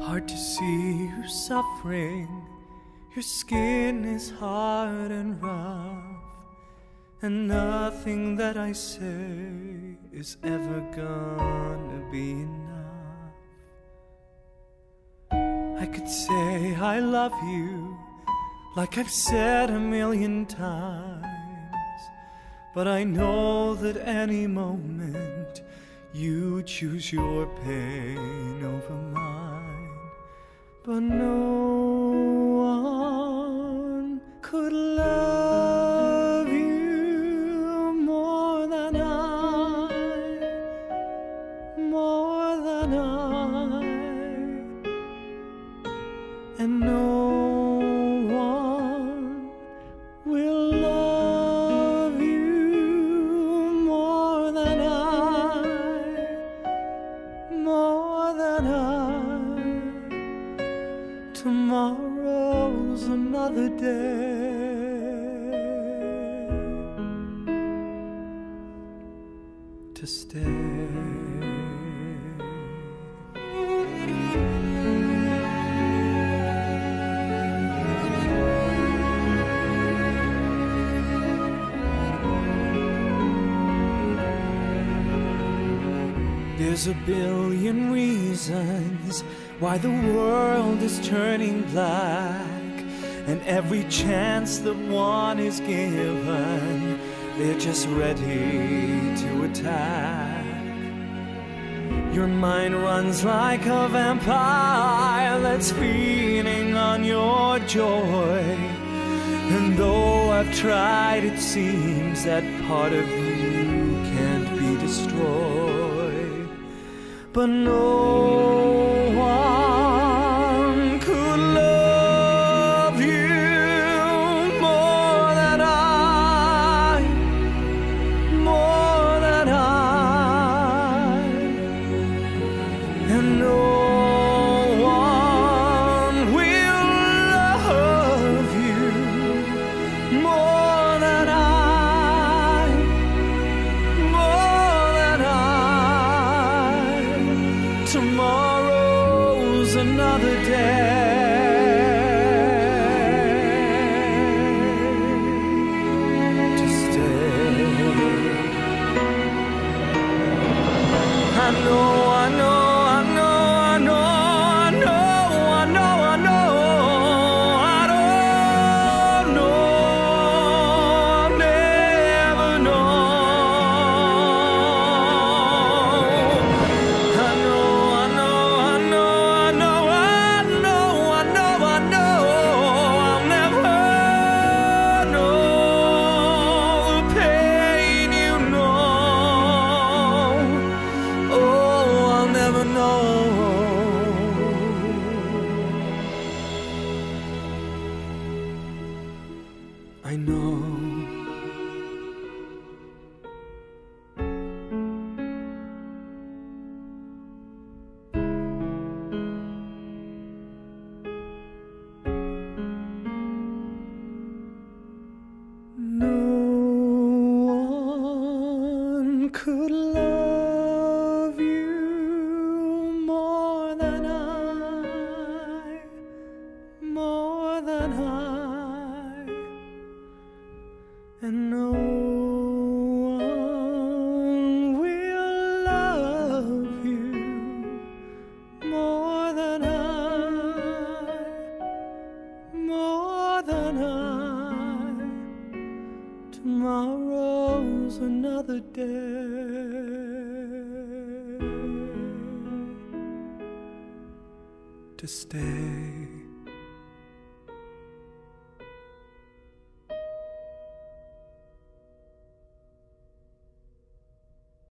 Hard to see you suffering. Your skin is hard and rough, and nothing that I say is ever gonna be enough. I could say I love you like I've said a million times, but I know that any moment you choose your pain over mine. But no one could love you more than I, and no one will love you more than I. Tomorrow's another day to stay. There's a billion reasons why the world is turning black, and every chance that one is given, they're just ready to attack. Your mind runs like a vampire that's feeding on your joy, and though I've tried, it seems that part of you can't be destroyed. But no one could love you more than I, and no one will love you more than Tomorrow's another day to stay. I know, I know, I know, I know, I know, I know, I know, I don't know, I'll never know. I know. No one could love you more than I, and no one will love you more than I. Tomorrow's another day to stay.